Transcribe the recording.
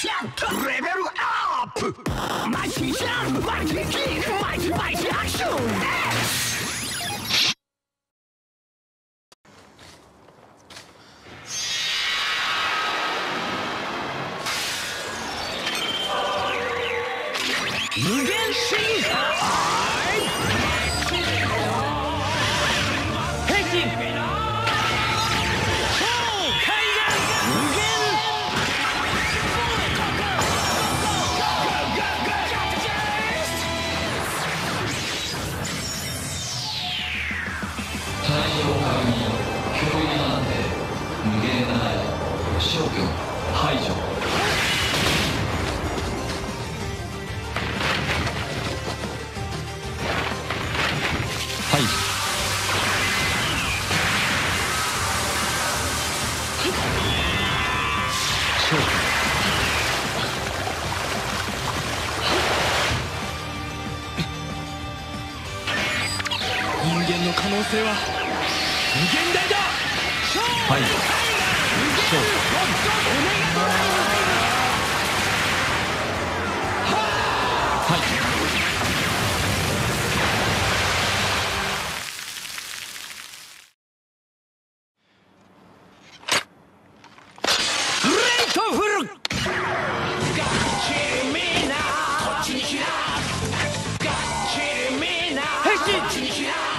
レベルアップマイティジャンプマイティキックマイティアクション無限シーザー変身超海岸無限太陽界に脅威なんて無限大消去排除排除消去人間の可能性は無限大だ。 排除消去排除グレートフル変身